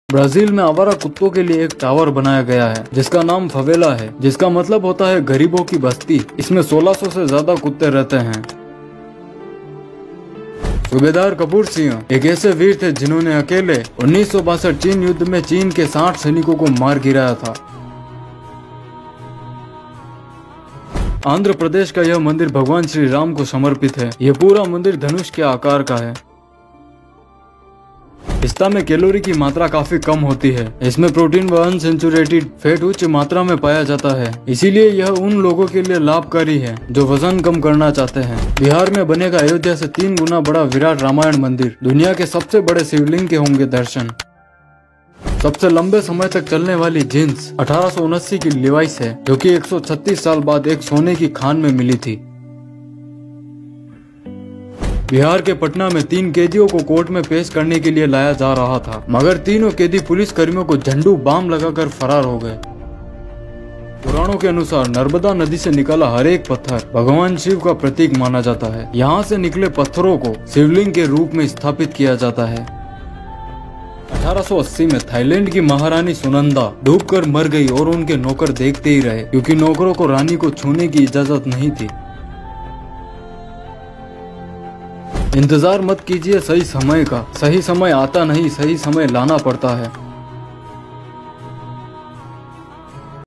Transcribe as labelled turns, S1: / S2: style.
S1: Brazil में आवारा कुत्तों के लिए एक टावर बनाया गया है जिसका नाम फवेला है, जिसका मतलब होता है गरीबों की बस्ती। इसमें 1600 से ज्यादा कुत्ते रहते हैं। सूबेदार कपूर सिंह एक ऐसे वीर थे जिन्होंने अकेले 1962 चीन युद्ध में चीन के 60 सैनिकों को मार गिराया था। आंध्र प्रदेश का यह मंदिर भगवान श्री राम को समर्पित है। यह पूरा मंदिर धनुष के आकार का है। पिस्ता में कैलोरी की मात्रा काफी कम होती है। इसमें प्रोटीन व अनसेचुरेटेड फैट उच्च मात्रा में पाया जाता है, इसीलिए यह उन लोगों के लिए लाभकारी है जो वजन कम करना चाहते हैं। बिहार में बनेगा अयोध्या से 3 गुना बड़ा विराट रामायण मंदिर। दुनिया के सबसे बड़े शिवलिंग के होंगे दर्शन। सबसे लंबे समय तक चलने वाली जींस 1879 की लिवाइस है, जो कि 136 साल बाद एक सोने की खान में मिली थी। बिहार के पटना में 3 कैदियों को कोर्ट में पेश करने के लिए लाया जा रहा था, मगर तीनों कैदी पुलिस कर्मियों को झंडू बाम लगाकर फरार हो गए। पुराणों के अनुसार नर्मदा नदी से निकला हर एक पत्थर भगवान शिव का प्रतीक माना जाता है। यहाँ से निकले पत्थरों को शिवलिंग के रूप में स्थापित किया जाता है। 1880 में थाईलैंड की महारानी सुनंदा डूबकर मर गई और उनके नौकर देखते ही रहे, क्योंकि नौकरों को रानी को छूने की इजाजत नहीं थी। इंतजार मत कीजिए सही समय का, सही समय आता नहीं, सही समय लाना पड़ता है।